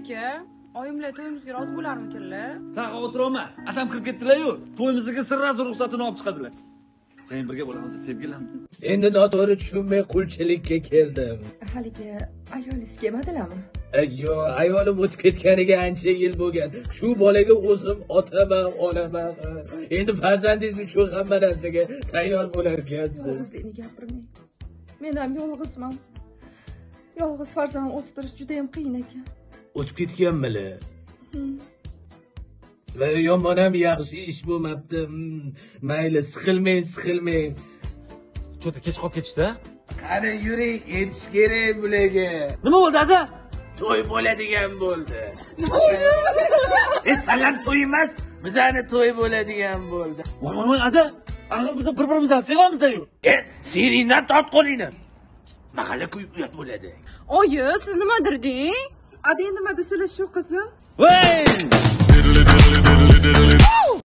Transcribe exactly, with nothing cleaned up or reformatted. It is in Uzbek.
aka. Oyimlar to'yimizga rozi bo'larmikinlar? Sen o'tirma. Atam kirib ketdilar-yu. To'yimizga sirrasi ruxsatini olib chiqadilar. Keyin birga bo'lamiz, sevgilim. Endi noto'g'ri tushunmay qulchilikka keldim. Haligi ayolingiz kelmadilarmi? Yo, ayolim o'tib ketganiga ancha yil bo'lgan. Shu bolaga o'zim otaman, onaman. Endi farzandingiz uchun hamma narsaga tayyor bo'lar ekansiz. Yolg'izlikni gapirmang. Men ham yolg'izman. Yolg'iz farzand o'stirish juda ham qiyin ekan. O'tib ketganmilar? Va yomon ham yaxshi ish bo'lmabdi. Mayli, siqilmang, siqilmang. Cho'ta kech qolib ketishdi. Qani yuring, yetish kerak bularga. Nima bo'ldi, aka? To'y bo'ladigan bo'ldi. E, salam to'y emas, bizani to'y bo'ladigan bo'ldi. Voy, voy, aka, axir biz bir-birimizni sevamiz-ku. E, seningdan tot qo'lingni. Mahalla kuy uyat bo'ladi. Oyi, siz nima dirding? Adi nima desalar shu qizim? Voy!